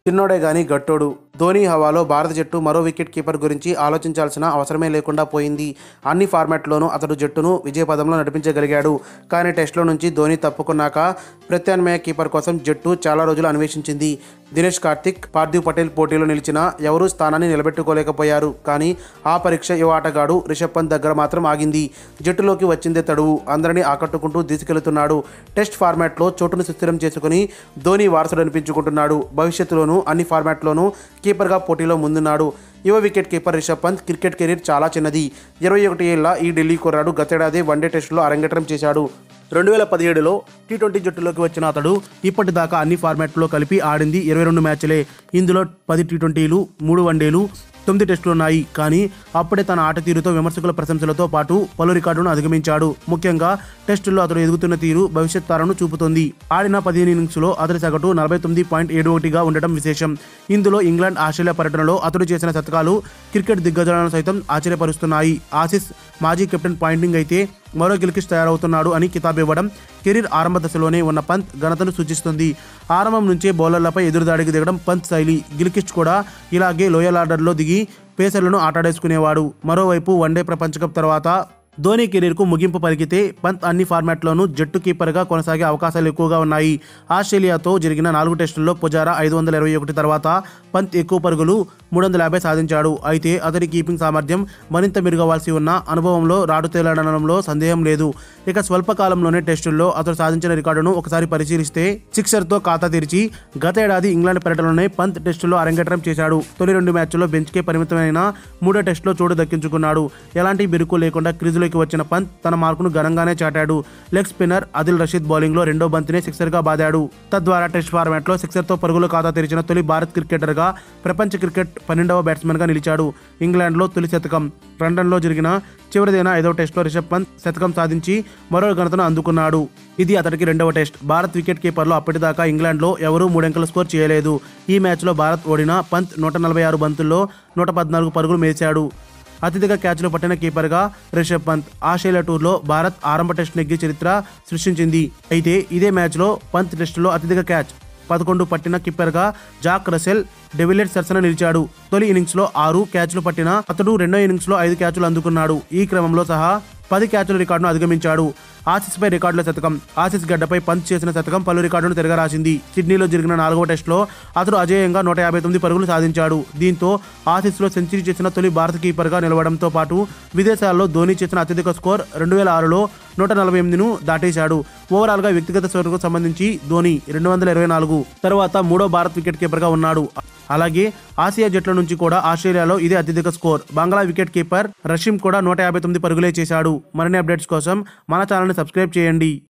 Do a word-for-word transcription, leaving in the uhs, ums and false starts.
చిన్నోడే గాని గట్టోడు. ధోనీ హవాలో భారత జట్టు మరో వికెట్ కీపర్ గురించి ఆలోచించాల్సిన అవసరమే లేకుండా పోయింది. అన్ని ఫార్మాట్లోనూ అతడు జట్టును విజయపథంలో నడిపించగలిగాడు. కానీ టెస్టులో నుంచి ధోనీ తప్పుకున్నాక ప్రత్యామ్నాయ కీపర్ కోసం జట్టు చాలా రోజులు అన్వేషించింది. దినేష్ కార్తిక్, పార్థివ్ పటేల్ పోటీలో నిలిచినా ఎవరూ స్థానాన్ని నిలబెట్టుకోలేకపోయారు. కానీ ఆ పరీక్ష యువ ఆటగాడు రిషబ్ పంత్ దగ్గర మాత్రం ఆగింది. జట్టులోకి వచ్చిందే తడువు అందరినీ ఆకట్టుకుంటూ తీసుకెళ్తున్నాడు. టెస్ట్ ఫార్మాట్లో చోటును సుస్థిరం చేసుకుని ధోనీ వారసుడు అనిపించుకుంటున్నాడు. భవిష్యత్తులోనూ అన్ని ఫార్మాట్లోనూ కీపర్గా పోటీలో ముందున్నాడు. యువ wicket keeper Rishabh Pant cricket career చాలా చిన్నది. ఇరవై ఒకటి ఏళ్ల ఈ ఢిల్లీ కుర్రాడు గతేడాది వన్డే టెస్టులో అరంగేట్రం చేశాడు. రెండు వేల పదిహేడులో టీ ట్వంటీ జట్టులోకి వచ్చిన అతడు ఇప్పటిదాకా అన్ని ఫార్మాట్లో కలిపి ఆడింది ఇరవై రెండు మ్యాచ్లే. ఇందులో పది టీ ట్వంటీలు, మూడు వన్డేలు, తొమ్మిది టెస్టులు ఉన్నాయి. కానీ అప్పుడే తన ఆట తీరుతో విమర్శకుల ప్రశంసలతో పాటు పలు రికార్డును అధిగమించాడు. ముఖ్యంగా టెస్టుల్లో అతడు ఎదుగుతున్న తీరు భవిష్యత్ తారను చూపుతోంది. ఆడిన పదిహేను ఇన్నింగ్స్లో అతడి సగటు నలభై తొమ్మిది పాయింట్ ఏడు ఒకటిగా ఉండటం విశేషం. ఇందులో ఇంగ్లాండ్, ఆస్ట్రేలియా పర్యటనలో అతడు చేసిన శతకాలు క్రికెట్ దిగ్గజాలను సైతం ఆశ్చర్యపరుస్తున్నాయి. ఆసీస్ మాజీ కెప్టెన్ పాయింటింగ్ అయితే మరో గిల్క్రిస్ట్ తయారవుతున్నాడు అని కితాబ్ ఇవ్వడం కెరీర్ ఆరంభ దశలోనే ఉన్న పంత్ ఘనతను సూచిస్తుంది. ఆరంభం నుంచే బౌలర్లపై ఎదురుదాడికి దిగడం పంత్ శైలి. గిల్క్రిస్ట్ కూడా ఇలాగే లోయర్ ఆర్డర్లో దిగి పేసర్లను ఆటాడేసుకునేవాడు. మరోవైపు వన్డే ప్రపంచ కప్ తర్వాత ధోనీ కెరీర్కు ముగింపు పలికితే పంత్ అన్ని ఫార్మాట్లోనూ జట్టు కీపర్గా కొనసాగే అవకాశాలు ఎక్కువగా ఉన్నాయి. ఆస్ట్రేలియాతో జరిగిన నాలుగు టెస్టుల్లో పుజారా ఐదు వందల ఇరవై ఒకటి తర్వాత పంత్ ఎక్కువ పరుగులు మూడు వందల యాభై సాధించాడు. అయితే అతడి కీపింగ్ సామర్థ్యం మరింత మెరుగవలసి ఉన్న అనుభవంలో రాడు తేలడంలో సందేహం లేదు. ఇక స్వల్పకాలంలోనే టెస్టుల్లో అతడు సాధించిన రికార్డును ఒకసారి పరిశీలిస్తే సిక్సర్తో ఖాతా తెరిచి గతేడాది ఇంగ్లాండ్ పర్యటనలోనే పంత్ టెస్టులో అరంగేట్రం చేశాడు. తొలి రెండు మ్యాచ్ల్లో బెంచ్కే పరిమితమైన మూడో టెస్టులో చోటు దక్కించుకున్నాడు. ఎలాంటి బిరుకు లేకుండా క్రీజులోకి వచ్చిన పంత్ తన మార్కును ఘనంగానే చాటాడు. లెగ్ స్పిన్నర్ ఆదిల్ రషీద్ బౌలింగ్లో రెండో బంతినే సిక్సర్గా బాదాడు. తద్వారా టెస్ట్ ఫార్మాట్లో సిక్సర్తో పరుగుల ఖాతా తెరిచిన తొలి భారత్ క్రికెటర్గా, ప్రపంచ క్రికెట్ పన్నెండవ బ్యాట్స్మెన్గా నిలిచాడు. ఇంగ్లాండ్లో తొలి శతకం, లండన్లో జరిగిన చివరిదైన ఐదవ టెస్టులో రిషబ్ పంత్ శతకం సాధించి మరో ఘనతను అందుకున్నాడు. ఇది అతడికి రెండవ టెస్ట్. భారత్ వికెట్ కీపర్లో అప్పటిదాకా ఇంగ్లాండ్లో ఎవరూ మూడంకెల స్కోర్ చేయలేదు. ఈ మ్యాచ్లో భారత్ ఓడిన పంత్ నూట నలభై ఆరు బంతుల్లో నూట పద్నాలుగు పరుగులు మేశాడు. అత్యధిక క్యాచ్లు పట్టిన కీపర్గా రిషబ్ పంత్. ఆస్ట్రేలియా టూర్లో భారత్ ఆరంభ టెస్ట్ నెగ్గి చరిత్ర సృష్టించింది. అయితే ఇదే మ్యాచ్లో పంత్ టెస్టులో అత్యధిక క్యాచ్ పదకొండు పట్టిన కీపర్గా జాక్ రసెల్ డెవిలియర్స్ సరసన నిలిచాడు. తొలి ఇన్నింగ్స్లో ఆరు క్యాచ్లు పట్టిన అతడు రెండో ఇన్నింగ్స్లో ఐదు క్యాచ్లు అందుకున్నాడు. ఈ క్రమంలో సహా పది క్యాచ్ల రికార్డును అధిగమించాడు. ఆసీస్పై రికార్డుల శతకం. ఆసీస్ గడ్డపై పంత్ చేసిన శతకం పలు రికార్డును తిరగరాసింది. సిడ్నీలో జరిగిన నాలుగవ టెస్టులో అతడు అజేయంగా నూట యాభై తొమ్మిది పరుగులు సాధించాడు. దీంతో ఆసీస్లో సెంచరీ చేసిన తొలి భారత కీపర్గా నిలవడంతో పాటు విదేశాల్లో ధోనీ చేసిన అత్యధిక స్కోర్ రెండు వేల ఆరులో నూట నలభై ఎనిమిదిను దాటేశాడు. ఓవరాల్గా వ్యక్తిగత స్కోరుకు సంబంధించి ధోనీ రెండు వందల ఇరవై నాలుగు తర్వాత మూడో భారత్ వికెట్ కీపర్గా ఉన్నాడు. అలాగే ఆసియా జట్ల నుంచి కూడా ఆస్ట్రేలియాలో ఇదే అత్యధిక score. Bangla wicket keeper Rahim కూడా నూట యాభై తొమ్మిది పరుగులే చేశాడు. మరిన్ని అప్డేట్స్ కోసం మన ఛానల్ని సబ్స్క్రైబ్ చేయండి.